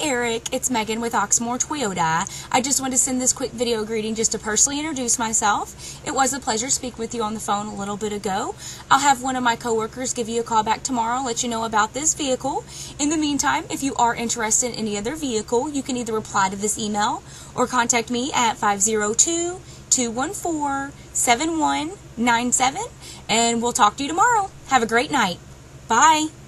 Eric, it's Megan with Oxmoor Toyota. I just wanted to send this quick video greeting just to personally introduce myself. It was a pleasure speaking with you on the phone a little bit ago. I'll have one of my coworkers give you a call back tomorrow, let you know about this vehicle. In the meantime, if you are interested in any other vehicle, you can either reply to this email or contact me at 502-214-7197, and we'll talk to you tomorrow. Have a great night. Bye.